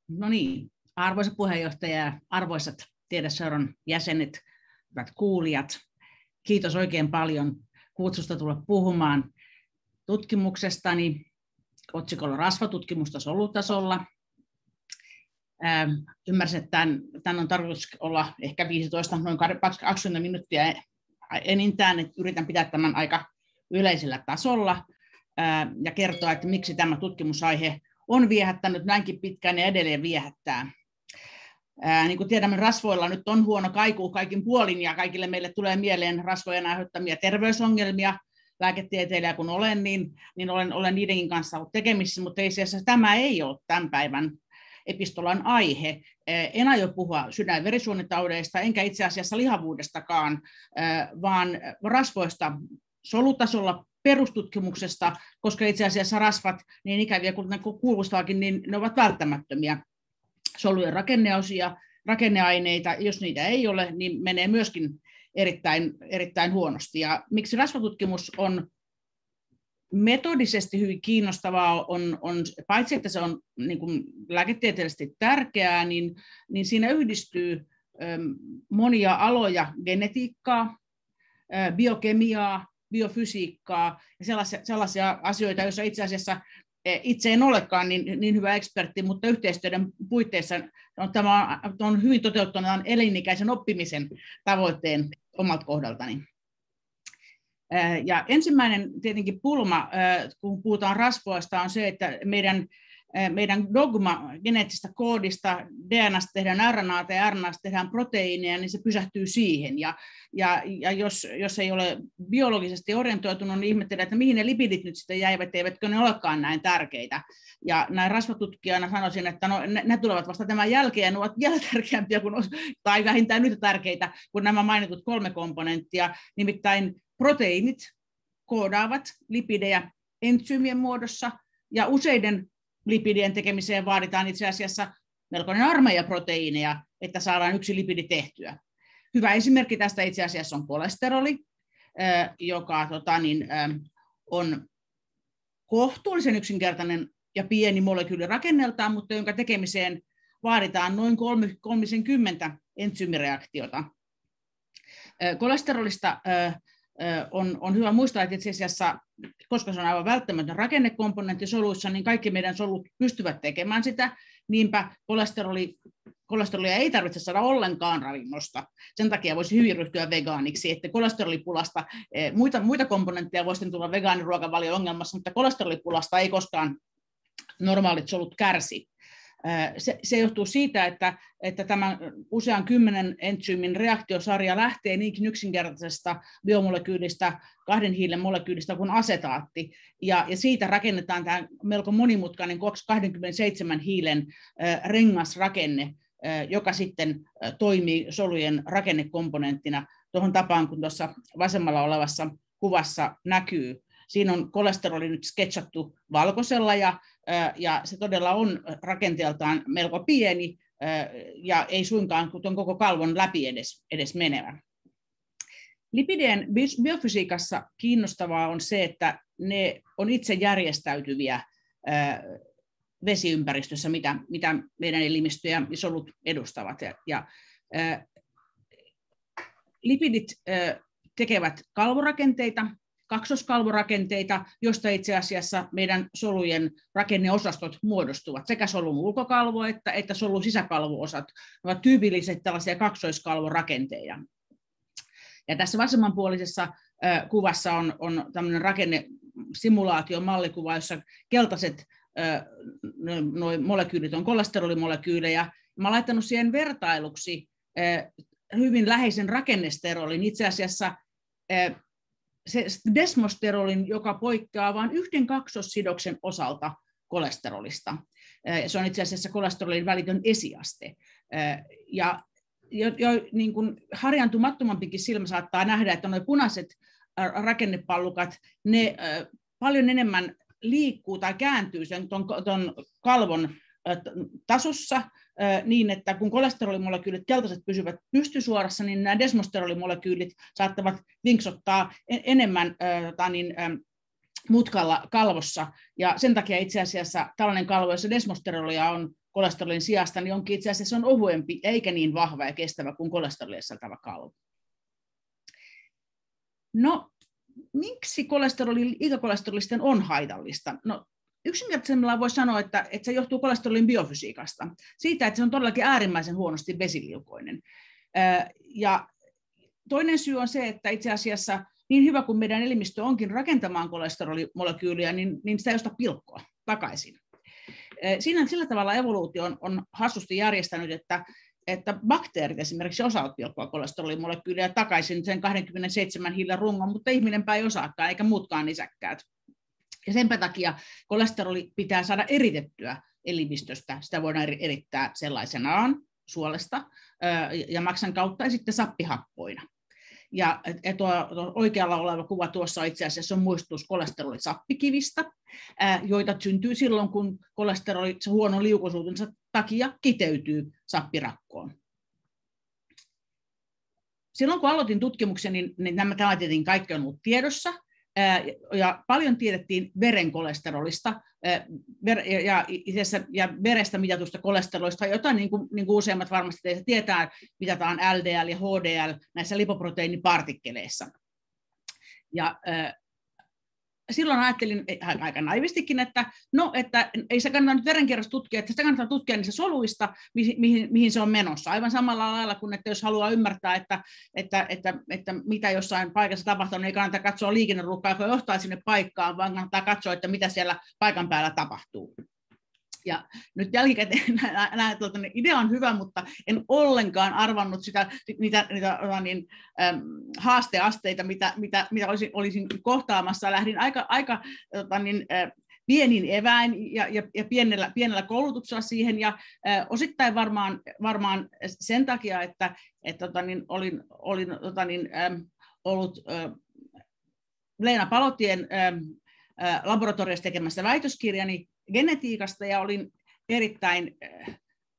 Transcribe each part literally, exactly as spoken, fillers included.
No niin, arvoisa puheenjohtaja ja arvoisat Tiedeseuran jäsenet, hyvät kuulijat, kiitos oikein paljon kutsusta tulla puhumaan tutkimuksestani otsikolla Rasvatutkimusta solutasolla. Ähm, ymmärsin, että tämän, tämän on tarkoitus olla ehkä viisitoista, noin kaksikymmentä minuuttia enintään, että yritän pitää tämän aika yleisellä tasolla äh, ja kertoa, että miksi tämä tutkimusaihe on viehättänyt näinkin pitkään ja edelleen viehättää. Ää, niin kuin tiedämme, rasvoilla nyt on huono kaiku kaikin puolin ja kaikille meille tulee mieleen rasvojen aiheuttamia terveysongelmia. Lääketieteilijä kun olen, niin, niin olen, olen niidenkin kanssa ollut tekemisissä, mutta itse asiassa tämä ei ole tämän päivän epistolan aihe. En aio puhua sydän- ja verisuonitaudeista, enkä itse asiassa lihavuudestakaan, vaan rasvoista solutasolla, perustutkimuksesta, koska itse asiassa rasvat, niin ikäviä kuin ne kuulostaakin, niin ne ovat välttämättömiä solujen rakenneosia, rakenneaineita. Jos niitä ei ole, niin menee myöskin erittäin, erittäin huonosti. Ja miksi rasvatutkimus on metodisesti hyvin kiinnostavaa, on, on paitsi että se on niin kuin lääketieteellisesti tärkeää, niin, niin siinä yhdistyy äm, monia aloja, genetiikkaa, ä, biokemiaa, biofysiikkaa ja sellaisia, sellaisia asioita, joissa itse asiassa itse en olekaan niin, niin hyvä ekspertti, mutta yhteistyöiden puitteissa on, tämä on hyvin toteuttanut elinikäisen oppimisen tavoitteen omalta kohdaltani. Ja ensimmäinen tietenkin pulma, kun puhutaan rasvoista, on se, että meidän meidän dogma geneettisestä koodista, D N A:sta tehdään R N A:ta ja R N A:sta tehdään proteiineja, niin se pysähtyy siihen. Ja, ja, ja jos, jos ei ole biologisesti orientoitunut, niin ihmettelee, että mihin ne lipidit nyt sitten jäivät, eivätkö ne olekaan näin tärkeitä. Ja näin rasvatutkijana sanoisin, että no, ne, ne tulevat vasta tämän jälkeen, ja ne ovat vielä tärkeämpiä kuin, tai vähintään yhtä tärkeitä kuin nämä mainitut kolme komponenttia. Nimittäin proteiinit koodaavat lipidejä entsyymien muodossa, ja useiden lipidien tekemiseen vaaditaan itse asiassa melkoinen armeija proteiineja, että saadaan yksi lipidi tehtyä. Hyvä esimerkki tästä itse asiassa on kolesteroli, joka tota, niin, on kohtuullisen yksinkertainen ja pieni molekyyli rakenneltaan, mutta jonka tekemiseen vaaditaan noin kolmekymmentä entsyymireaktiota. Kolesterolista On, on hyvä muistaa, että itse asiassa, koska se on aivan välttämätön rakennekomponentti soluissa, niin kaikki meidän solut pystyvät tekemään sitä. Niinpä kolesteroli, kolesterolia ei tarvitse saada ollenkaan ravinnosta. Sen takia voisi hyvin ryhtyä vegaaniksi, että kolesterolipulasta, muita, muita komponentteja voisi tulla vegaaniruokavalio ongelmassa, mutta kolesterolipulasta ei koskaan normaalit solut kärsi. Se, se johtuu siitä, että, että tämä usean kymmenen entsyymin reaktiosarja lähtee niinkin yksinkertaisesta biomolekyylistä, kahden hiilen molekyylistä kuin asetaatti, ja, ja siitä rakennetaan tämä melko monimutkainen kaksikymmentäseitsemän hiilen rengasrakenne, joka sitten toimii solujen rakennekomponenttina tuohon tapaan, kun tuossa vasemmalla olevassa kuvassa näkyy. Siinä on kolesteroli nyt sketsattu valkoisella, ja, ja se todella on rakenteeltaan melko pieni, ja ei suinkaan tuon koko kalvon läpi edes, edes menevä. Lipidien biofysiikassa kiinnostavaa on se, että ne on itse järjestäytyviä vesiympäristössä, mitä, mitä meidän elimistö ja solut edustavat. Ja, ja, lipidit tekevät kalvorakenteita, kaksoskalvorakenteita, joista itse asiassa meidän solujen rakenneosastot muodostuvat, sekä solun ulkokalvo että, että solun sisäkalvoosat ovat tyypilliset tällaisia kaksoiskalvorakenteja. Ja tässä vasemmanpuolisessa äh, kuvassa on, on tämmöinen rakennesimulaatio-mallikuva, jossa keltaiset äh, noi molekyylit on kolesterolimolekyylejä. Mä olen laittanut siihen vertailuksi äh, hyvin läheisen rakennesterolin, itse asiassa äh, se desmosterolin, joka poikkeaa vain yhden kaksossidoksen osalta kolesterolista. Se on itse asiassa kolesterolin välitön esiaste. Ja jo, jo, niin kuin harjaantumattomampikin silmä saattaa nähdä, että nuo punaiset rakennepallukat, ne paljon enemmän liikkuu tai kääntyy sen ton, ton kalvon tasossa niin, että kun kolesterolimolekyydit keltaiset pysyvät pystysuorassa, niin nämä desmosterolimolekyydit saattavat vinksottaa enemmän äh, niin, äh, mutkalla kalvossa. Ja sen takia itse asiassa tällainen kalvo, jossa desmosterolia on kolesterolin sijasta, niin onkin itse asiassa on ohuempi eikä niin vahva ja kestävä kuin kolesterolissa sisältävä kalvo. No, miksi kolesteroli liikakolesterolisten on haitallista? No, yksinkertaisemmillaan voi sanoa, että, että se johtuu kolesterolin biofysiikasta. Siitä, että se on todellakin äärimmäisen huonosti vesiliukoinen. Ja toinen syy on se, että itse asiassa niin hyvä kuin meidän elimistö onkin rakentamaan kolesterolimolekyylejä, niin, niin sitä ei osta pilkkoa takaisin. Siinä sillä tavalla evoluutio on, on hassusti järjestänyt, että, että bakteerit esimerkiksi osaavat pilkkoa kolesterolimolekyylejä takaisin sen kaksikymmentäseitsemän hiilen rungon, mutta ihminenpä ei osaakaan eikä muutkaan nisäkkäät. Ja sen takia kolesteroli pitää saada eritettyä elimistöstä. Sitä voidaan erittää sellaisenaan suolesta ja maksan kautta ja sitten sappihappoina. Ja tuo oikealla oleva kuva tuossa itse asiassa on muistutus kolesterolisappikivistä, joita syntyy silloin, kun kolesteroli huonon liukoisuutensa takia kiteytyy sappirakkoon. Silloin kun aloitin tutkimuksen, niin, niin nämä tämä tietenkin kaikki on ollut tiedossa. Ja paljon tiedettiin veren kolesterolista ja, ja, ja verestä mitatusta kolesterolista, jota niin kuin, niin kuin useimmat varmasti teistä tietää, mitataan L D L ja H D L näissä lipoproteiinipartikkeleissa. Ja, äh, silloin ajattelin aika naivistikin, että, no, että ei se kannata nyt verenkierrosta tutkia, että sitä kannattaa tutkia niissä soluista, mihin, mihin se on menossa. Aivan samalla lailla kuin, että jos haluaa ymmärtää, että, että, että, että mitä jossain paikassa tapahtuu, niin ei kannata katsoa liikenneruuhkaa, joka johtaa sinne paikkaan, vaan kannattaa katsoa, että mitä siellä paikan päällä tapahtuu. Ja nyt jälkikäteen näen, että idea on hyvä, mutta en ollenkaan arvannut sitä, niitä, niitä niin, ähm, haasteasteita, mitä, mitä, mitä olisin, olisin kohtaamassa. Lähdin aika, aika niin, äh, pienin eväin ja, ja, ja pienellä, pienellä koulutuksella siihen, ja äh, osittain varmaan, varmaan sen takia, että et, tota, niin, olin, olin tota, niin, ähm, ollut äh, Leena Palotien ähm, äh, laboratoriossa tekemässä väitöskirjani genetiikasta, ja olin erittäin äh,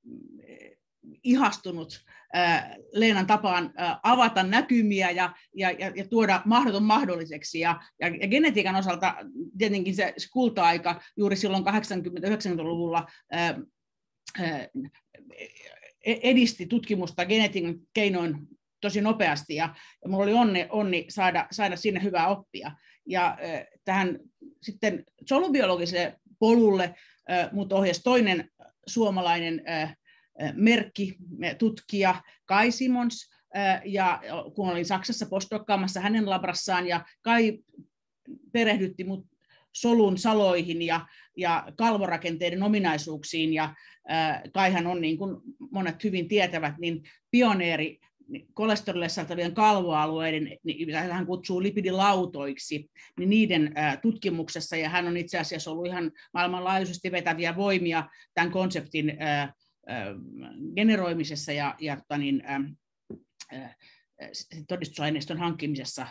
ihastunut äh, Leenan tapaan äh, avata näkymiä ja, ja, ja tuoda mahdoton mahdolliseksi. Ja, ja, ja genetiikan osalta tietenkin se, se kulta-aika juuri silloin kahdeksankymmentä-yhdeksänkymmentäluvulla äh, äh, edisti tutkimusta genetiikan keinoin tosi nopeasti, ja, ja minulla oli onni, onni saada, saada sinne hyvää oppia. Ja äh, tähän sitten solubiologiselle polulle mut ohjasi toinen suomalainen merkki, tutkija Kai Simons, ja kun olin Saksassa postdokkaamassa hänen labrassaan, ja Kai perehdytti mut solun saloihin ja, ja kalvorakenteiden ominaisuuksiin, ja Kaihan on, niin kuin monet hyvin tietävät, niin pioneeri kolesterolille sisältävien kalvoalueiden, mitä hän kutsuu lipidilautoiksi, niin niiden tutkimuksessa, ja hän on itse asiassa ollut ihan maailmanlaajuisesti vetäviä voimia tämän konseptin generoimisessa ja, ja niin, todistusaineiston hankkimisessa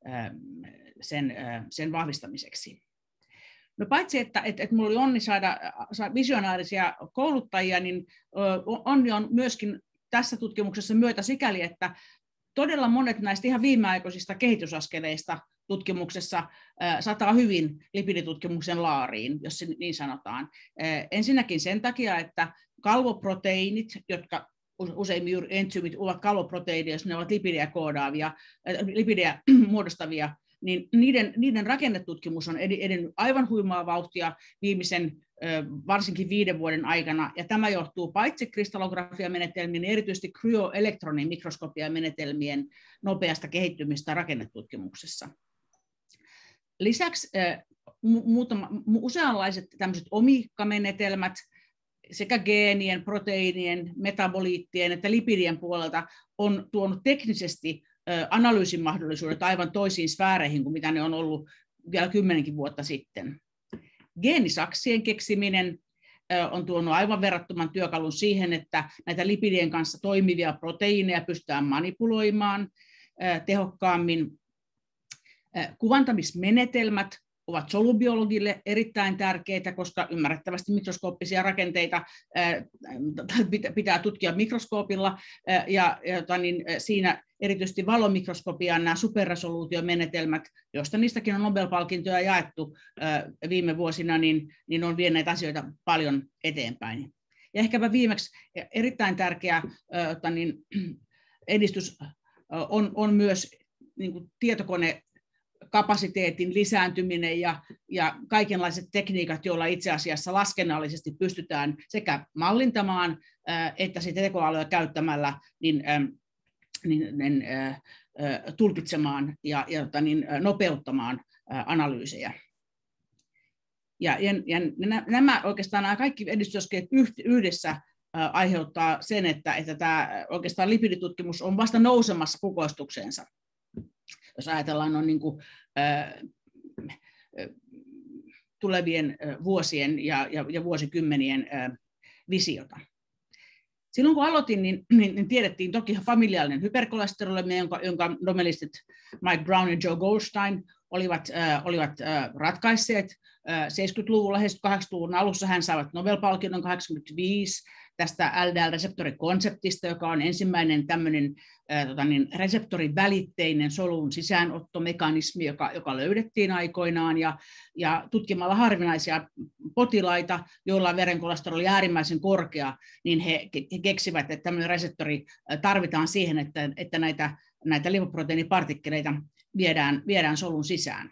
sen, sen vahvistamiseksi. No paitsi, että, että, että minulla oli onni saada, saada visionaarisia kouluttajia, niin onni on myöskin tässä tutkimuksessa myötä sikäli, että todella monet näistä ihan viimeaikaisista kehitysaskeleista tutkimuksessa äh, sataa hyvin lipiditutkimuksen laariin, jos se niin sanotaan. Äh, ensinnäkin sen takia, että kalvoproteiinit, jotka useimmin juuri entsyymit ovat kalvoproteiineja, jos ne ovat lipidejä koodaavia, äh, lipidejä muodostavia, niin niiden, niiden rakennetutkimus on edennyt aivan huimaa vauhtia viimeisen varsinkin viiden vuoden aikana, ja tämä johtuu paitsi kristallografiamenetelmien, niin erityisesti kryoelektronimikroskopiamenetelmien nopeasta kehittymistä rakennetutkimuksessa. Lisäksi muutama, useanlaiset tämmöiset omiikkamenetelmät sekä geenien, proteiinien, metaboliittien että lipidien puolelta on tuonut teknisesti analyysin mahdollisuudet aivan toisiin sfääreihin kuin mitä ne on ollut vielä kymmenenkin vuotta sitten. Geenisaksien keksiminen on tuonut aivan verrattoman työkalun siihen, että näitä lipidien kanssa toimivia proteiineja pystytään manipuloimaan tehokkaammin. Kuvantamismenetelmät ovat solubiologille erittäin tärkeitä, koska ymmärrettävästi mikroskooppisia rakenteita pitää tutkia mikroskoopilla, ja, ja niin siinä erityisesti valomikroskopian nämä superresoluutiomenetelmät, joista niistäkin on Nobel-palkintoja jaettu viime vuosina, niin, niin on vieneet asioita paljon eteenpäin. Ja ehkäpä viimeksi erittäin tärkeä ää, niin, edistys on, on myös niin kuin tietokonekapasiteetin lisääntyminen ja, ja kaikenlaiset tekniikat, joilla itse asiassa laskennallisesti pystytään sekä mallintamaan ää, että sitten tekoälyä käyttämällä niin, ää, niin, niin, ää, tulkitsemaan ja, ja niin, nopeuttamaan ää, analyysejä. Ja, ja, ja nämä oikeastaan nämä kaikki edistysaskeleet yhdessä ää, aiheuttaa sen, että, että tämä oikeastaan lipiditutkimus on vasta nousemassa kukoistukseensa. Jos ajatellaan on niin kuin, ää, tulevien vuosien ja, ja, ja vuosikymmenien ää, visiota. Silloin kun aloitin, niin, niin tiedettiin toki familiaalinen hyperkolesterolemi, jonka, jonka nobelistit Mike Brown ja Joe Goldstein olivat, äh, olivat äh, ratkaisseet. Äh, seitsemänkymmentäluvulla, kahdeksankymmentäluvun alussa hän saivat Nobel-palkinnon kahdeksankymmentäviisi tästä L D L-reseptorikonseptista, joka on ensimmäinen tämmöinen äh, tota niin, reseptorivälitteinen solun sisäänottomekanismi, joka, joka löydettiin aikoinaan, ja, ja tutkimalla harvinaisia potilaita, joilla on verenkolesteroli äärimmäisen korkea, niin he, he keksivät, että tämmöinen reseptori tarvitaan siihen, että, että näitä, näitä lipoproteiinipartikkeleita viedään, viedään solun sisään.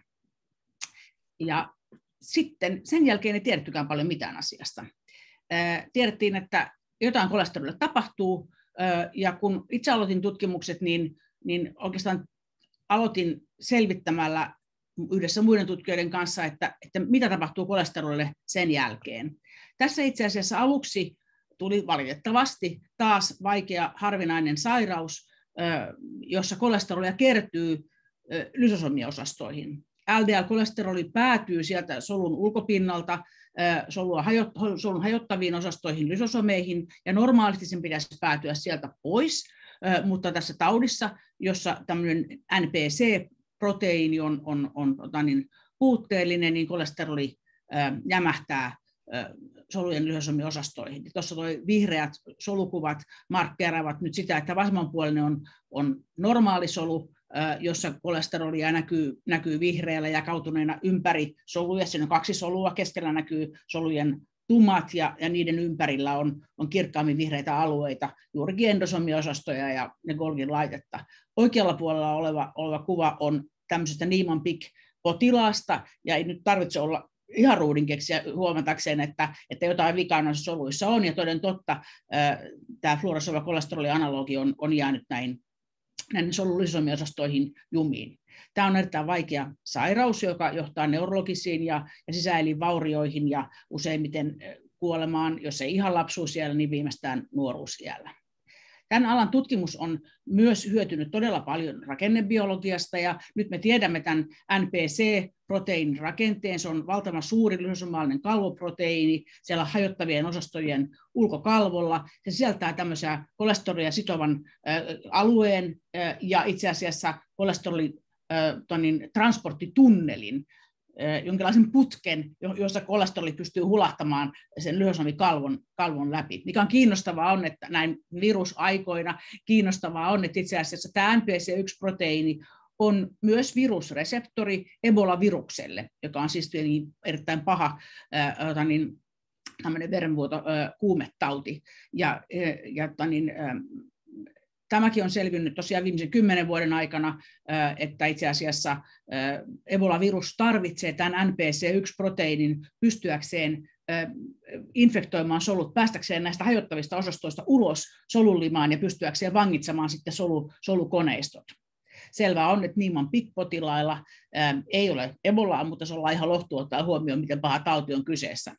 Ja sitten sen jälkeen ei tiedettykään paljon mitään asiasta. Tiedettiin, että jotain kolesterolille tapahtuu, ja kun itse aloitin tutkimukset, niin, niin oikeastaan aloitin selvittämällä yhdessä muiden tutkijoiden kanssa, että, että mitä tapahtuu kolesterolille sen jälkeen. Tässä itse asiassa aluksi tuli valitettavasti taas vaikea harvinainen sairaus, jossa kolesterolia kertyy lysosomiosastoihin. L D L-kolesteroli päätyy sieltä solun ulkopinnalta solua hajot, solun hajottaviin osastoihin, lysosomeihin, ja normaalisti sen pitäisi päätyä sieltä pois, mutta tässä taudissa, jossa tämmöinen N P C-proteiini on, on, on tota niin, puutteellinen, niin kolesteroli jämähtää solujen lysosomiosastoihin. Tuossa tuo vihreät solukuvat markkeeraavat nyt sitä, että vasemmanpuolinen on, on normaali solu, jossa kolesterolia näkyy, näkyy vihreällä jakautuneena ympäri soluja. Siinä on kaksi solua, keskellä näkyy solujen tumat ja, ja niiden ympärillä on, on kirkkaammin vihreitä alueita, juurikin endosomiosastoja ja, ja Golgin laitetta. Oikealla puolella oleva, oleva kuva on tämmöisestä Niemann-Pick-potilaasta, ja ei nyt tarvitse olla ihan ruudinkeksiä huomatakseen, että, että jotain vikaa noissa soluissa on, ja toden totta tämä fluorosoiva kolesterolianalogi on, on jäänyt näin näihin solun lysosomiosastoihin jumiin. Tämä on erittäin vaikea sairaus, joka johtaa neurologisiin ja, ja sisäelinvaurioihin ja useimmiten kuolemaan, jos ei ihan lapsuusiällä, niin viimeistään nuoruusiällä. Tämän alan tutkimus on myös hyötynyt todella paljon rakennebiologiasta, ja nyt me tiedämme tämän N P C-proteiinin rakenteen. Se on valtavan suuri lysosomaalinen kalvoproteiini siellä hajottavien osastojen ulkokalvolla. Se sisältää tämmöisiä kolesterolia sitovan äh, alueen äh, ja itse asiassa kolesterolin äh, transporttitunnelin, jonkinlaisen putken, jossa kolesteroli pystyy hulahtamaan sen lysosomikalvon kalvon läpi. Mikä on kiinnostavaa on, että näin virusaikoina kiinnostavaa on, että itse asiassa tämä N P C yksi-proteiini on myös virusreseptori Ebola-virukselle, joka on siis erittäin paha ää, niin, tämmöinen verenvuoto ää, kuumetauti. Ja, ja niin, ää, tämäkin on selvinnyt tosiaan viimeisen kymmenen vuoden aikana, että itse asiassa Ebola-virus tarvitsee tämän N P C yksi-proteiinin pystyäkseen infektoimaan solut, päästäkseen näistä hajottavista osastoista ulos solunlimaan ja pystyäkseen vangitsemaan sitten solu, solukoneistot. Selvää on, että Niemann-Pick-potilailla ei ole Ebolaa, mutta se ollaan ihan lohtu ottaa huomioon, miten paha tauti on kyseessä.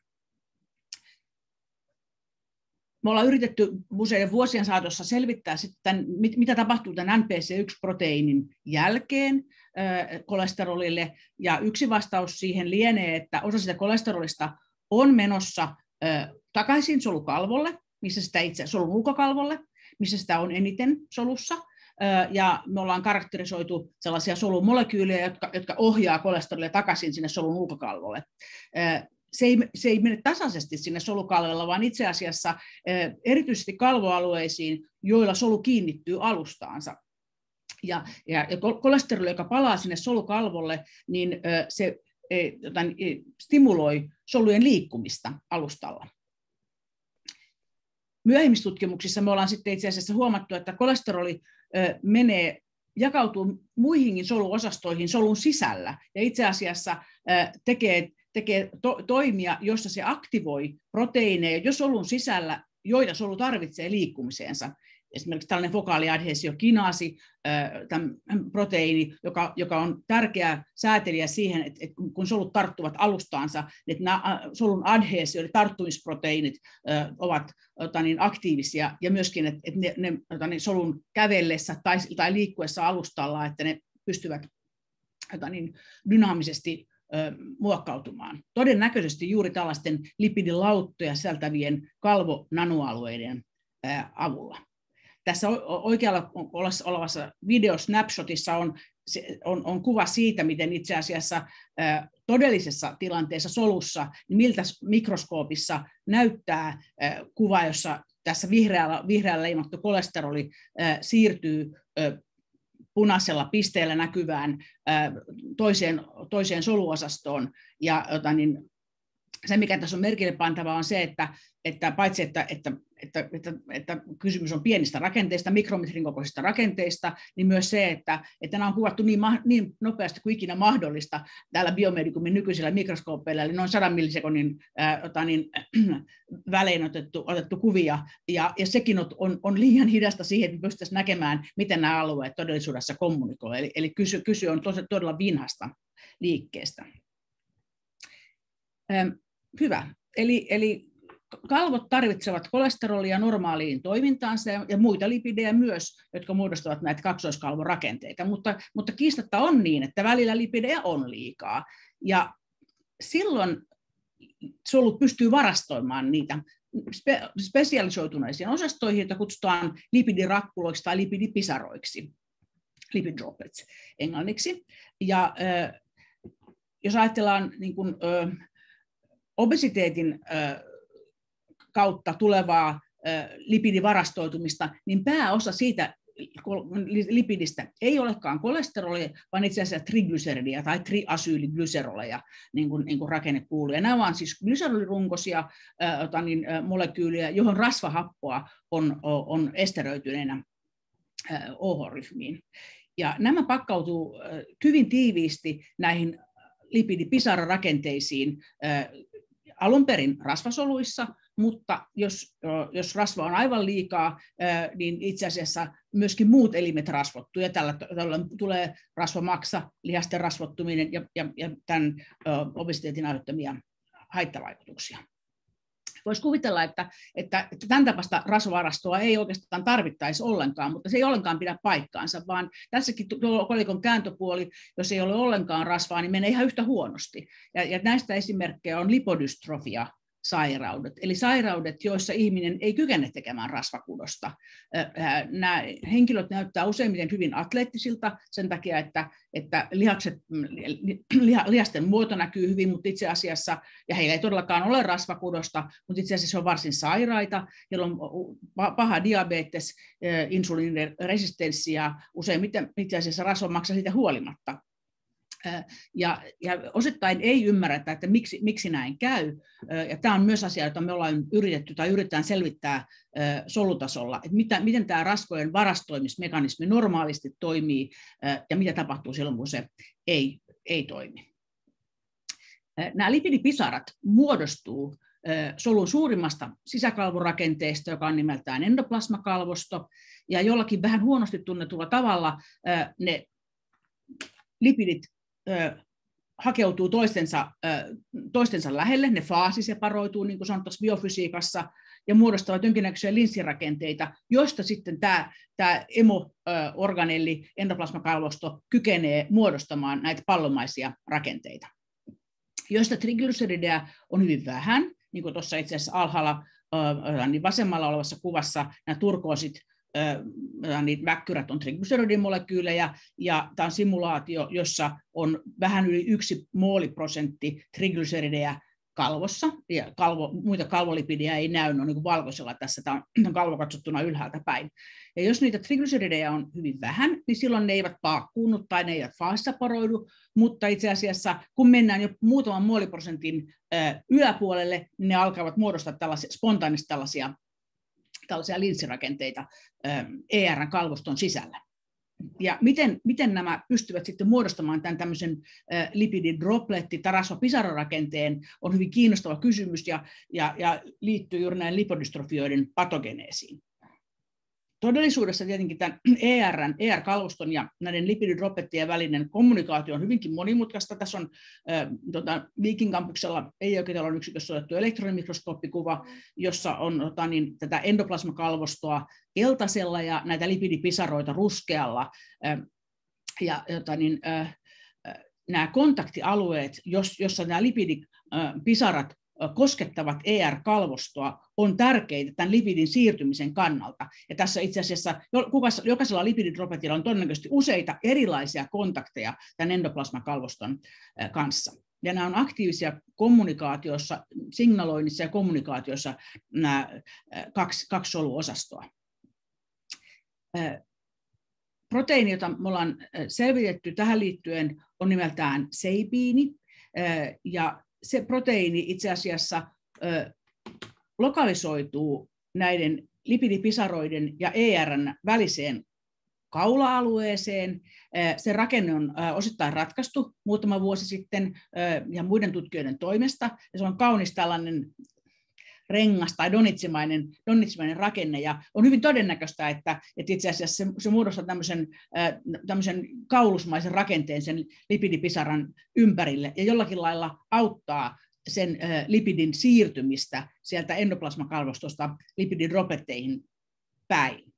Me ollaan yritetty useiden vuosien saatossa selvittää sitten, mitä tapahtuu tämän N P C yksi-proteiinin jälkeen kolesterolille, ja yksi vastaus siihen lienee, että osa sitä kolesterolista on menossa takaisin solukalvolle, missä sitä itse solun ulkokalvolle, missä sitä on eniten solussa, ja me ollaan karakterisoitu sellaisia solumolekyylejä, jotka, jotka ohjaa kolesterolia takaisin sinne solun ulkokalvolle. Se ei, se ei mene tasaisesti sinne solukalvolla, vaan itse asiassa erityisesti kalvoalueisiin, joilla solu kiinnittyy alustaansa. Ja, ja, ja kolesteroli, joka palaa sinne solukalvolle, niin se jotain, stimuloi solujen liikkumista alustalla. myöhemmissä tutkimuksissa me ollaan sitten itse asiassa huomattu, että kolesteroli menee, jakautuu muihinkin soluosastoihin solun sisällä ja itse asiassa tekee, tekee to, toimia, jossa se aktivoi proteiineja jo solun sisällä, joita solu tarvitsee liikkumiseensa. Esimerkiksi tällainen fokaaliadhesiokinaasi, tämän proteiini, joka, joka on tärkeä säätelijä siihen, että, että kun solut tarttuvat alustaansa, että nämä solun adhesio- eli tarttumisproteiinit ovat niin, aktiivisia, ja myöskin, että, että ne, ne niin, solun kävellessä tai, tai liikkuessa alustalla, että ne pystyvät niin, dynaamisesti muokkautumaan. Todennäköisesti juuri tällaisten lipidilauttoja sisältävien kalvonanoalueiden avulla. Tässä oikealla olevassa videosnapshotissa on, on, on kuva siitä, miten itse asiassa ä, todellisessa tilanteessa solussa, niin miltä mikroskoopissa näyttää ä, kuva, jossa tässä vihreällä, vihreällä leimattu kolesteroli ä, siirtyy ä, punaisella pisteellä näkyvään ä, toiseen, toiseen soluosastoon. Ja, ota, niin, se, mikä tässä on merkille pantavaa, on se, että, että paitsi että, että, että, että, että kysymys on pienistä rakenteista, mikrometrin kokoisista rakenteista, niin myös se, että, että nämä on kuvattu niin, niin nopeasti kuin ikinä mahdollista täällä Biomedicumin nykyisillä mikroskoopeilla, eli noin sadan millisekunnin ää, ota, niin, välein otettu, otettu kuvia, ja, ja sekin on, on liian hidasta siihen, että pystyttäisiin näkemään, miten nämä alueet todellisuudessa kommunikoivat. Eli, eli kysy, kysy on tos, todella vinhasta liikkeestä. Ähm, Hyvä. Eli, eli kalvot tarvitsevat kolesterolia normaaliin toimintaansa ja, ja muita lipidejä myös, jotka muodostavat näitä kaksoiskalvorakenteita, mutta, mutta kiistatta on niin, että välillä lipidejä on liikaa. Ja silloin solut pystyy varastoimaan niitä spe, spesialisoituneisiin osastoihin, joita kutsutaan lipidirakkuloiksi tai lipidipisaroiksi, lipid droplets englanniksi. Ja äh, jos ajatellaan niin kuin, äh, obesiteetin kautta tulevaa lipidivarastoitumista, niin pääosa siitä lipidistä ei olekaan kolesterolia, vaan itse asiassa triglyceridia tai triasyyliglyseroleja, niin kuin, niin kuin rakenne kuuluu. Ja nämä ovat siis glyserolirunkoisia äh, niin, äh, molekyylejä, johon rasvahappoa on, on esteröityneenä äh, O H-ryhmiin. Ja nämä pakkautuu äh, hyvin tiiviisti näihin lipidipisararakenteisiin äh, alun perin rasvasoluissa, mutta jos, jos rasva on aivan liikaa, niin itse asiassa myöskin muut elimet rasvottuu, ja tällä, tällä tulee rasvamaksa, lihasten rasvottuminen ja, ja, ja tämän obesiteetin aiheuttamia haittavaikutuksia. Voisi kuvitella, että, että, että tämän tapaista rasvavarastoa ei oikeastaan tarvittaisi ollenkaan, mutta se ei ollenkaan pidä paikkaansa, vaan tässäkin tuo kolikon kääntöpuoli, jos ei ole ollenkaan rasvaa, niin menee ihan yhtä huonosti. Ja, ja näistä esimerkkejä on lipodystropia, sairaudet, eli sairaudet, joissa ihminen ei kykene tekemään rasvakudosta. Nämä henkilöt näyttää useimmiten hyvin atleettisilta sen takia, että, että lihakset, lihasten muoto näkyy hyvin, mutta itse asiassa, ja heillä ei todellakaan ole rasvakudosta, mutta itse asiassa se on varsin sairaita, heillä on paha diabetes, insuliiniresistenssi ja useimmiten itse asiassa rasvamaksa siitä huolimatta. Ja, ja osittain ei ymmärretä, että miksi, miksi näin käy. Ja tämä on myös asia, jota me ollaan yritetty tai yritetään selvittää solutasolla, että mitä, miten tämä rasvojen varastoimismekanismi normaalisti toimii ja mitä tapahtuu silloin, kun se ei, ei toimi. Nämä lipidipisarat muodostuu solun suurimmasta sisäkalvorakenteesta, joka on nimeltään endoplasmakalvosto, ja jollakin vähän huonosti tunnetulla tavalla ne lipidit hakeutuu toistensa, toistensa lähelle, ne faasiseparoituu, niin kuin sanottaisiin biofysiikassa, ja muodostavat jonkinnäköisiä linssirakenteita, joista sitten tämä, tämä emo-organelli, endoplasmakalvosto, kykenee muodostamaan näitä pallomaisia rakenteita, joista triglyceridejä on hyvin vähän, niin kuin tuossa itse asiassa alhaalla niin vasemmalla olevassa kuvassa nämä turkoosit, niin väkkyrät on triglyceridimolekyylejä, ja tämä on simulaatio, jossa on vähän yli yksi mooliprosentti triglyceridejä kalvossa, ja kalvo, muita kalvolipidejä ei näy, ne on niin kuin valkoisella tässä, tämä on kalvo katsottuna ylhäältä päin. Ja jos niitä triglyceridejä on hyvin vähän, niin silloin ne eivät paakkuunnu tai ne eivät faasisaporoidu, mutta itse asiassa kun mennään jo muutaman mooliprosentin yläpuolelle, niin ne alkavat muodostaa tällaisia, spontaanisesti tällaisia tällaisia linssirakenteita E R-kalvoston sisällä. Ja miten, miten nämä pystyvät sitten muodostamaan tämän tämmöisen lipididropletti- tai rasvapisararakenteen on hyvin kiinnostava kysymys ja, ja, ja liittyy juuri näin lipodystropioiden patogeneesiin. Todellisuudessa tietenkin tämän E R:n, E R-kalvoston ja näiden lipididroplettien välinen kommunikaatio on hyvinkin monimutkaista. Tässä on äh, tota, Viikin kampuksella Ei-Jokitalouden yksikössä otettu elektronimikroskooppikuva, jossa on tota, niin, tätä endoplasmakalvostoa keltaisella ja näitä lipidipisaroita ruskealla. Äh, ja, jota, niin, äh, nämä kontaktialueet, jos, jossa nämä lipidipisarat koskettavat E R-kalvostoa, on tärkeitä tämän lipidin siirtymisen kannalta. Ja tässä itse asiassa jokaisella lipididropletilla on todennäköisesti useita erilaisia kontakteja tämän endoplasmakalvoston kanssa. Ja nämä on aktiivisia kommunikaatiossa, signaloinnissa ja kommunikaatiossa nämä kaksi, kaksi soluosastoa. Proteiini, jota me ollaan selvitetty tähän liittyen, on nimeltään seipiini, ja se proteiini itse asiassa ö, lokalisoituu näiden lipidipisaroiden ja E R:n väliseen kaula-alueeseen. Sen rakenne on osittain ratkaistu muutama vuosi sitten ja muiden tutkijoiden toimesta. Ja se on kaunis tällainen rengas tai donitsimainen, donitsimainen rakenne, ja on hyvin todennäköistä, että, että itse asiassa se, se muodostaa tämmöisen, tämmöisen kaulusmaisen rakenteen sen lipidipisaran ympärille, ja jollakin lailla auttaa sen lipidin siirtymistä sieltä endoplasmakalvostosta lipididropletteihin päin.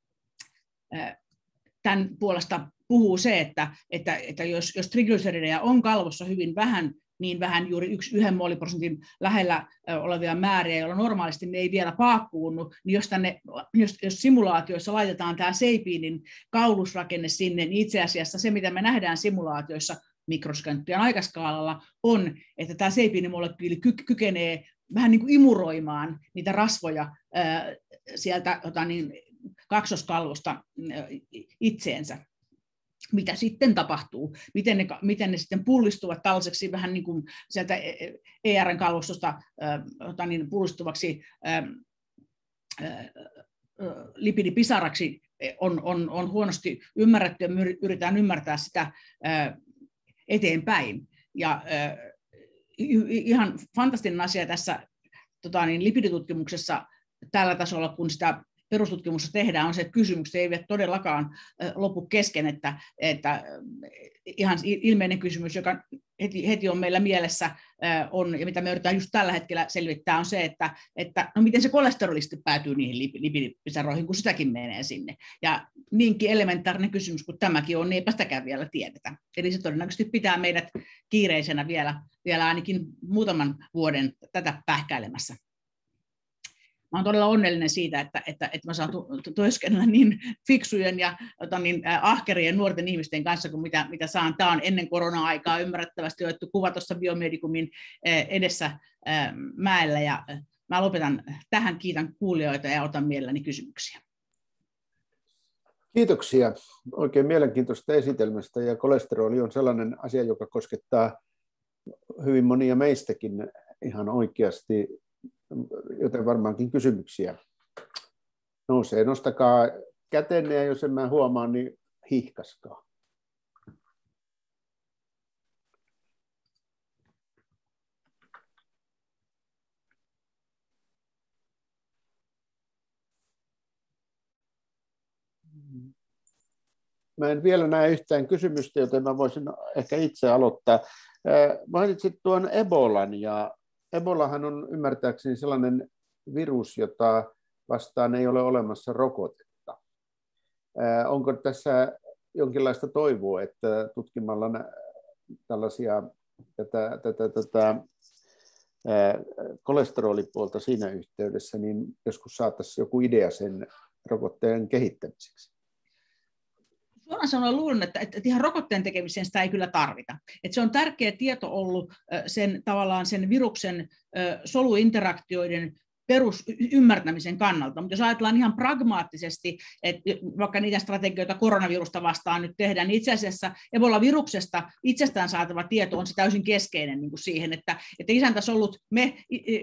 Tämän puolesta puhuu se, että, että, että jos, jos triglyceridejä on kalvossa hyvin vähän, niin vähän juuri yksi, yhden mooliprosentin lähellä olevia määriä, joilla normaalisti ne ei vielä paakkuunnu, niin jos, tänne, jos, jos simulaatioissa laitetaan tämä seipiinin kaulusrakenne sinne, niin itse asiassa se, mitä me nähdään simulaatioissa mikroskanttian aikaskaalalla, on, että tämä seipiinimolekyyli ky- kykenee vähän niin kuin imuroimaan niitä rasvoja ää, sieltä ota niin, kaksoskalvosta ää, itseensä. Mitä sitten tapahtuu, miten ne, miten ne sitten pullistuvat tällaiseksi vähän niin kuin sieltä E R:n kalvostosta äh, niin pullistuvaksi äh, äh, lipidipisaraksi on, on, on huonosti ymmärretty ja me yritetään ymmärtää sitä äh, eteenpäin. Ja äh, ihan fantastinen asia tässä tota niin, lipiditutkimuksessa tällä tasolla, kun sitä perustutkimusta tehdään, on se, että kysymykset eivät todellakaan lopu kesken, että, että ihan ilmeinen kysymys, joka heti, heti on meillä mielessä, on, ja mitä me yritetään just tällä hetkellä selvittää, on se, että, että no miten se kolesterolisti päätyy niihin lipidipisaroihin, kun sitäkin menee sinne. Ja niinkin elementaarinen kysymys kuin tämäkin on, niin eipä sitäkään vielä tiedetä. Eli se todennäköisesti pitää meidät kiireisenä vielä, vielä ainakin muutaman vuoden tätä pähkäilemässä. Mä olen todella onnellinen siitä, että, että, että mä saan työskennellä niin fiksujen ja niin, ahkerien nuorten ihmisten kanssa kuin mitä, mitä saan. Tämä on ennen korona-aikaa ymmärrettävästi otettu kuva tuossa Biomedicumin edessä mäellä. Ja mä lopetan tähän, kiitän kuulijoita ja otan mielelläni kysymyksiä. Kiitoksia oikein mielenkiintoista esitelmästä. Ja kolesteroli on sellainen asia, joka koskettaa hyvin monia meistäkin ihan oikeasti, joten varmaankin kysymyksiä nousee. Nostakaa kätenne, ja jos en mä huomaa, niin hihkaskaa. Mä en vielä näe yhtään kysymystä, joten mä voisin ehkä itse aloittaa. Mainitsit tuon Ebolan, ja Ebolahan on ymmärtääkseni sellainen virus, jota vastaan ei ole olemassa rokotetta. Onko tässä jonkinlaista toivoa, että tutkimalla tällaisia tätä, tätä, tätä kolesterolipuolta siinä yhteydessä, niin joskus saataisiin joku idea sen rokotteen kehittämiseksi? Suoraan sanoen luulen, että, että ihan rokotteen tekemiseen sitä ei kyllä tarvita. Että se on tärkeä tieto ollut sen, tavallaan sen viruksen soluinteraktioiden perusymmärtämisen kannalta, mutta jos ajatellaan ihan pragmaattisesti, että vaikka niitä strategioita koronavirusta vastaan nyt tehdään, niin itse asiassa Ebola-viruksesta itsestään saatava tieto on se täysin keskeinen niin kuin siihen, että, että isäntäsolut me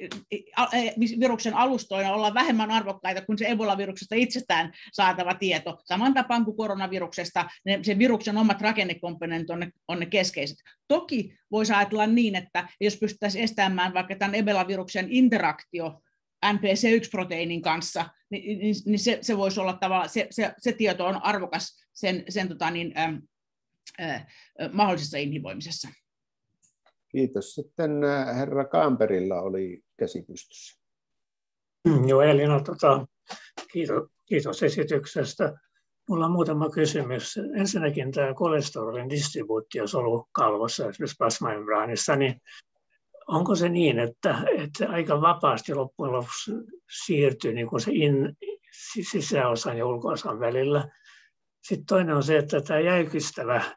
viruksen alustoina ollaan vähemmän arvokkaita kuin se Ebola-viruksesta itsestään saatava tieto. Saman tapaan kuin koronaviruksesta, ne, se viruksen omat rakennekomponentit on ne, on ne keskeiset. Toki voisi ajatella niin, että jos pystyttäisiin estämään vaikka tämän Ebola-viruksen interaktio N P C yksi -proteiinin kanssa, niin, niin, niin se, se voisi olla tavallaan, se, se, se tieto on arvokas sen, sen tota niin, äh, äh, mahdollisessa inhiboimisessa. Kiitos. Sitten herra Kamperilla oli käsi pystyssä. Joo, Elina, tota, kiitos, kiitos esityksestä. Minulla on muutama kysymys. Ensinnäkin tämä kolesterolin distribuutio solukalvossa, esimerkiksi plasmamembraanissa, niin onko se niin, että, että aika vapaasti loppujen lopuksi siirtyy niin kuin se in, sisäosan ja ulkoosan välillä? Sitten toinen on se, että tämä jäykistävä äh,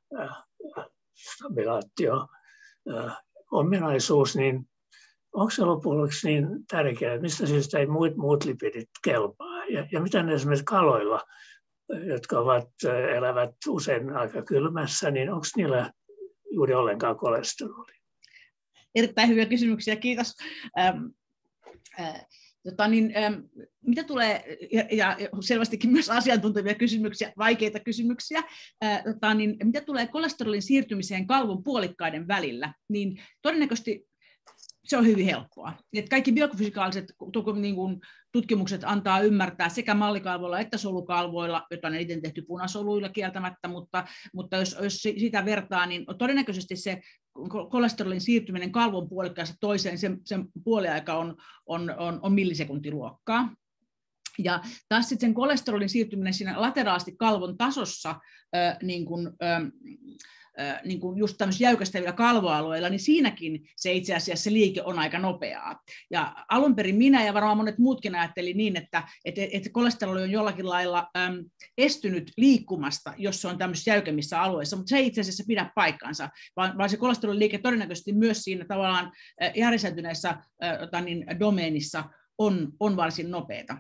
stabilaatio, äh, ominaisuus, niin onko se loppujen lopuksi niin tärkeää, mistä syystä ei muut, muut lipidit kelpaa? Ja, ja mitä ne esimerkiksi kaloilla, jotka ovat, elävät usein aika kylmässä, niin onko niillä juuri ollenkaan kolesterolia? Erittäin hyviä kysymyksiä, kiitos. Ähm, äh, tota niin, ähm, mitä tulee, ja, ja selvästikin myös asiantuntevia kysymyksiä, vaikeita kysymyksiä, äh, tota niin, mitä tulee kolesterolin siirtymiseen kalvon puolikkaiden välillä, niin todennäköisesti se on hyvin helppoa. Et kaikki biofysikaaliset niin kuin, tutkimukset antaa ymmärtää sekä mallikalvoilla että solukalvoilla, joita on eniten tehty punasoluilla kieltämättä, mutta, mutta jos, jos sitä vertaa, niin todennäköisesti se kolesterolin siirtyminen kalvon puolikkaasta toiseen, sen, sen puoliaika on, on, on, on millisekuntiluokkaa. Ja taas sitten sen kolesterolin siirtyminen siinä lateraalisti kalvon tasossa, äh, niin kuin, äh, niin kuin just tämmöisillä jäykästävillä kalvoalueilla, niin siinäkin se itse asiassa se liike on aika nopeaa. Ja alun perin minä ja varmaan monet muutkin ajatteli niin, että, että, että kolesteroli on jollakin lailla äm, estynyt liikkumasta, jos se on tämmöisissä jäykemmissä alueissa, mutta se ei itse asiassa pidä paikkansa, vaan, vaan se kolesterolin liike todennäköisesti myös siinä tavallaan järjestäytyneessä äh, niin, domeenissa on, on varsin nopeata.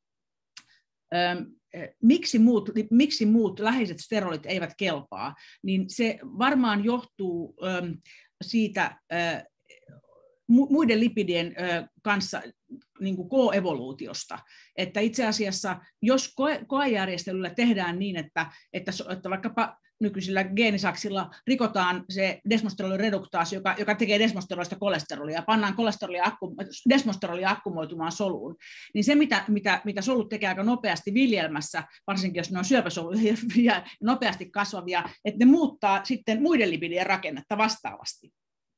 Ähm, Miksi muut, miksi muut läheiset steroidit eivät kelpaa, niin se varmaan johtuu äm, siitä äh, muiden lipidien äh, kanssa niin kuin koevoluutiosta. Että itse asiassa, jos koe, koejärjestelyllä tehdään niin, että, että, että vaikkapa nykyisillä geenisaksilla rikotaan se desmosterolireduktaasi, joka, joka tekee desmosterolista kolesterolia, ja pannaan kolesterolia, desmosterolia akkumuoitumaan soluun, niin se, mitä, mitä, mitä solut tekee aika nopeasti viljelmässä, varsinkin jos ne on syöpäsoluja ja nopeasti kasvavia, että ne muuttaa sitten muiden lipidien rakennetta vastaavasti.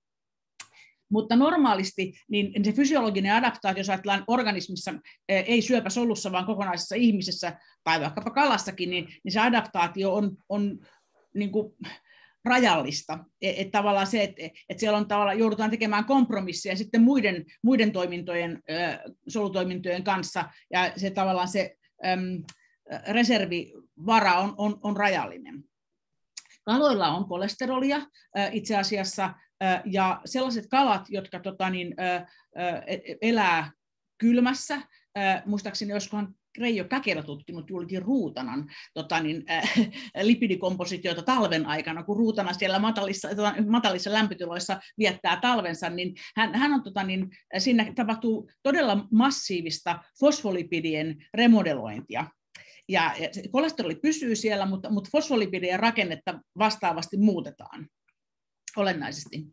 Mutta normaalisti niin se fysiologinen adaptaatio, jos ajatellaan organismissa, ei syöpäsolussa, vaan kokonaisessa ihmisessä tai vaikkapa kalassakin, niin, niin se adaptaatio on, on niin kuin rajallista. Että tavallaan se, että, että siellä on tavallaan, joudutaan tekemään kompromisseja sitten muiden, muiden toimintojen, solutoimintojen kanssa, ja se tavallaan se äm, reservivara on, on, on rajallinen. Kaloilla on kolesterolia äh, itse asiassa, äh, ja sellaiset kalat, jotka tota, niin, äh, elää kylmässä, äh, muistaakseni olisikohan Reijo Käkelä tutkinut juurikin ruutanan tota, niin, äh, lipidikompositiota talven aikana, kun ruutana siellä matalissa, matalissa lämpötiloissa viettää talvensa, niin hän, hän on, tota, niin, siinä tapahtuu todella massiivista fosfolipidien remodelointia. Ja, ja kolesteroli pysyy siellä, mutta, mutta fosfolipidien rakennetta vastaavasti muutetaan olennaisesti.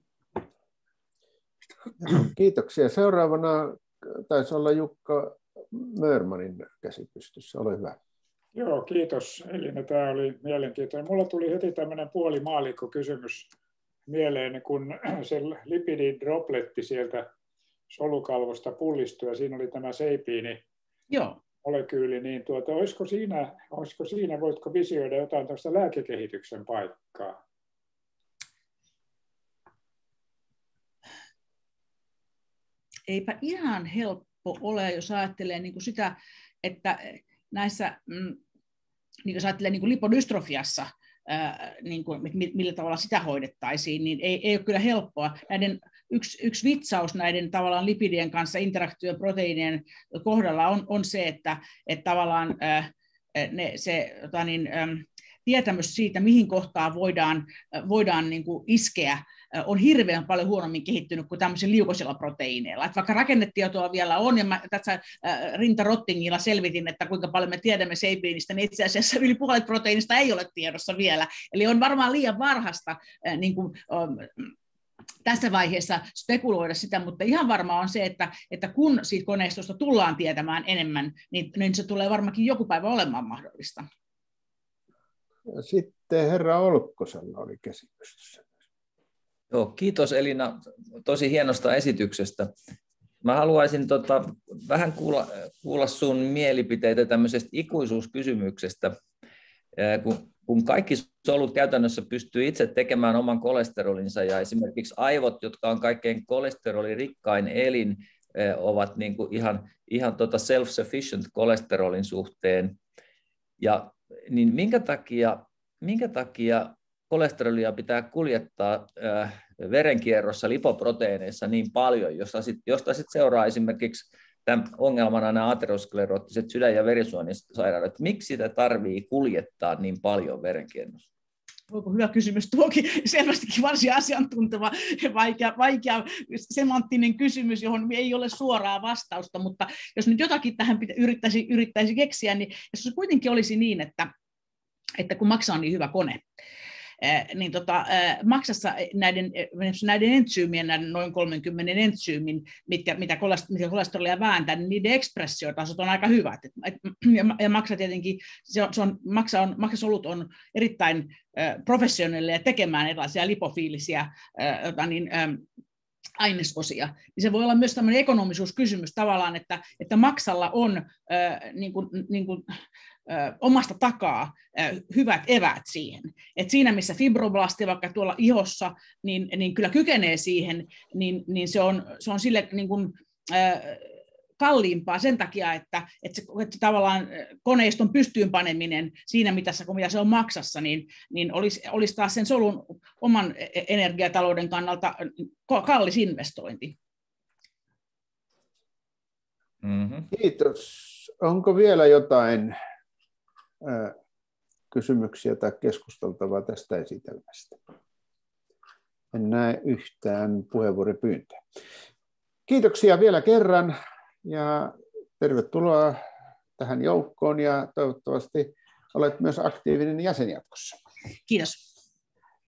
Kiitoksia. Seuraavana taisi olla Jukka Mörmanin käsi pystyssä. Ole hyvä. Joo, kiitos Elina. Tämä oli mielenkiintoinen. Mulla tuli heti tämmöinen puolimaalikko kysymys mieleen, kun se lipididropletti sieltä solukalvosta pullistui ja siinä oli tämä seipiini. Joo. Molekyyli, niin tuota, olisiko siinä, olisiko siinä, voitko visioida jotain tällaista lääkekehityksen paikkaa? Eipä ihan helppo ole, jos ajattelee niin kuin sitä, että näissä, niin jos ajattelee niin kuin lipodystrofiassa, ää, niin kuin, millä tavalla sitä hoidettaisiin, niin ei, ei ole kyllä helppoa. Näiden yksi, yksi vitsaus näiden tavallaan lipidien kanssa interaktioiden proteiinien kohdalla on, on se, että, että tavallaan ne, se tota niin, tietämys siitä, mihin kohtaan voidaan, voidaan niin kuin iskeä, on hirveän paljon huonommin kehittynyt kuin tämmöisillä liukoisilla proteiineilla. Että vaikka rakennetietoa vielä on, ja mä tässä rintarottingilla selvitin, että kuinka paljon me tiedämme seipiinistä, niin itse asiassa yli puolet proteiinista ei ole tiedossa vielä. Eli on varmaan liian varhaista niin kuin, tässä vaiheessa spekuloida sitä, mutta ihan varmaa on se, että, että kun siitä koneistosta tullaan tietämään enemmän, niin, niin se tulee varmaankin joku päivä olemaan mahdollista. Sitten herra Olkkosella oli käsitys. Joo, kiitos Elina tosi hienosta esityksestä. Mä haluaisin tota, vähän kuulla, kuulla sun mielipiteitä tämmöisestä ikuisuuskysymyksestä. Kun, kun kaikki solut käytännössä pystyy itse tekemään oman kolesterolinsa ja esimerkiksi aivot, jotka on kaikkein kolesterolirikkain elin, ovat niin kuin ihan, ihan tota self-sufficient kolesterolin suhteen. Ja, niin minkä takia, minkä takia kolesterolia pitää kuljettaa äh, verenkierrossa lipoproteiineissa niin paljon, josta sitten josta sit seuraa esimerkiksi tämän ongelmana nämä ateroskleroottiset sydän- ja verisuonisairaudet. Miksi sitä tarvitsee kuljettaa niin paljon verenkierrossa? Voiko hyvä kysymys tuokin, selvästikin varsin asiantunteva, vaikea, vaikea semanttinen kysymys, johon ei ole suoraa vastausta, mutta jos nyt jotakin tähän pitä, yrittäisi, yrittäisi keksiä, niin jos se kuitenkin olisi niin, että, että kun maksaa niin hyvä kone, niin tota, maksassa näiden, näiden entsyymien, näiden noin kolmenkymmenen entsyymin, mitkä, mitä kolesterolia vääntää, niin niiden ekspressiotasot on aika hyvät. Ja maksa tietenkin, se on, se on, maksa on, maksasolut on erittäin professionaalisia tekemään erilaisia lipofiilisiä jota niin, ainesosia, niin se voi olla myös tämmöinen ekonomisuuskysymys tavallaan, että, että maksalla on niin kuin, niin kuin, omasta takaa hyvät eväät siihen. Et siinä, missä fibroblasti vaikka tuolla ihossa, niin, niin kyllä kykenee siihen, niin, niin se, on, se on sille niin kuin, kalliimpaa sen takia, että, että, se, että tavallaan koneiston pystyyn paneminen siinä mitassa, kun mitä se on maksassa, niin, niin olisi, olisi taas sen solun oman energiatalouden kannalta kallis investointi. Mm-hmm. Kiitos. Onko vielä jotain äh, kysymyksiä tai keskusteltavaa tästä esitelmästä? En näe yhtään puheenvuoropyyntöä. Kiitoksia vielä kerran ja tervetuloa tähän joukkoon ja toivottavasti olet myös aktiivinen jäsen jatkossa. Kiitos.